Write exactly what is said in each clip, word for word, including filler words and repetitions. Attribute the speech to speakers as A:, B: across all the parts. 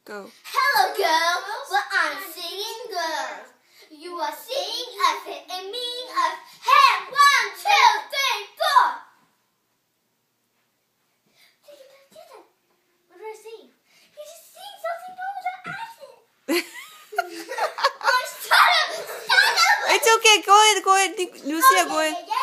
A: Go.
B: Hello, girls. Well, I'm singing girls. You are singing us and me us. Hey, one, two, three, four. What do I sing? You just sing something over the accent. Oh, shut up! Shut up!
A: It's okay. Go ahead. Go ahead. Lucia,
B: oh,
A: go ahead.
B: Yeah,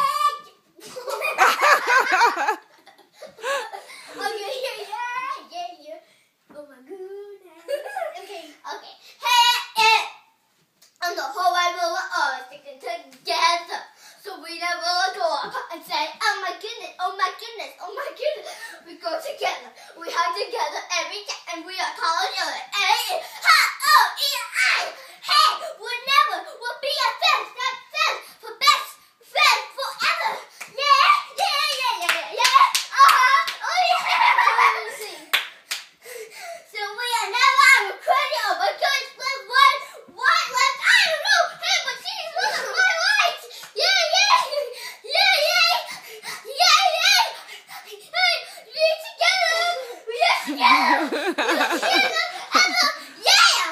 B: oh, yeah, yeah, yeah, yeah, yeah. Oh, my goodness. Okay, okay. Hey, hey. And the whole wide world are sticking together. So we never go apart and say, oh my goodness, oh my goodness, oh my goodness. We go together, we hug together every day, and we are calling each other. Hey, ha, oh, E, I. Hey, we'll never, we'll be a friend, not friends, for best friend forever. Yeah, yeah, yeah, yeah, yeah, yeah. Uh-huh, oh yeah. So we are never ever crazy over good split one, one left. I don't know. Hey, but she's one of my lights. Yeah, yeah, yeah, yeah, yeah, yeah. Hey, we together. We are together. We are together. Ever. Yeah.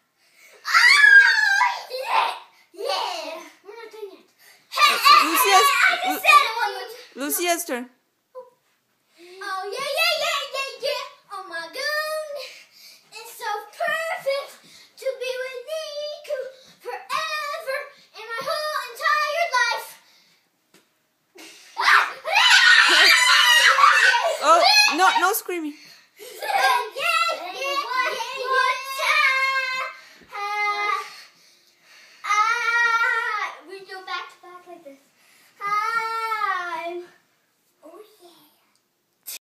B: Oh, yeah, yeah. We're not done yet. Hey, hey, hey,
A: Lucia's,
B: hey, I just said it one more time.
A: Lucia's turn.
B: Oh, yeah, yeah, yeah, yeah, yeah. Oh, my goodness. It's so perfect to be with Nico forever in my whole entire life.
A: Oh, no, no screaming.
B: Yeah,